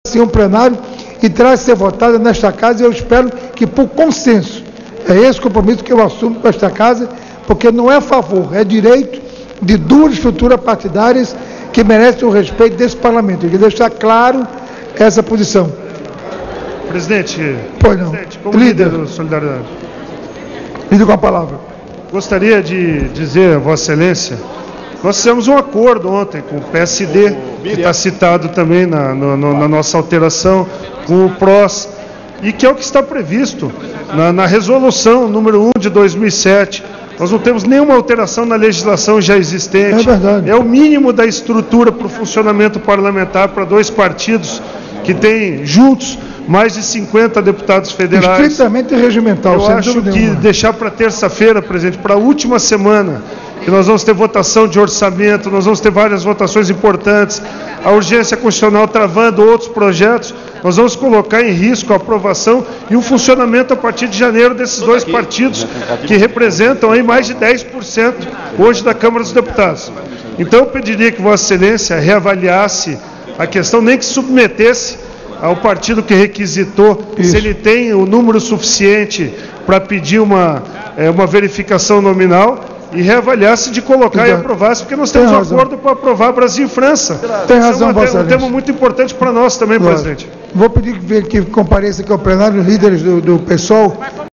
sim um plenário e terá que ser votada nesta casa, e eu espero que por consenso. É esse o compromisso que eu assumo com esta casa, porque não é favor, é direito de duas estruturas partidárias que merecem o respeito desse parlamento. Eu queria deixar claro essa posição. Presidente, pois não. Presidente, como líder do Solidariedade, líder com a palavra. Gostaria de dizer a Vossa Excelência, nós fizemos um acordo ontem com o PSD, que está citado também na nossa alteração, com o PROS, e que é o que está previsto na resolução número 1 de 2007. Nós não temos nenhuma alteração na legislação já existente. É verdade. É o mínimo da estrutura para o funcionamento parlamentar para dois partidos que têm juntos mais de 50 deputados federais. Estritamente regimental. Eu acho que deixar para terça-feira, presidente, para a última semana, que nós vamos ter votação de orçamento, nós vamos ter várias votações importantes, a urgência constitucional travando outros projetos, nós vamos colocar em risco a aprovação e o funcionamento a partir de janeiro desses dois partidos, que representam aí mais de 10% hoje da Câmara dos Deputados. Então eu pediria que Vossa Excelência reavaliasse a questão, nem que submetesse ao partido que requisitou, se ele tem o número suficiente para pedir uma verificação nominal, e reavaliasse de colocar e aprovasse, porque nós temos um acordo para aprovar Brasil e França. Tem razão, Vossa Excelência. É um tema muito importante para nós também, presidente. Vou pedir que compareça aqui ao plenário os líderes do PSOL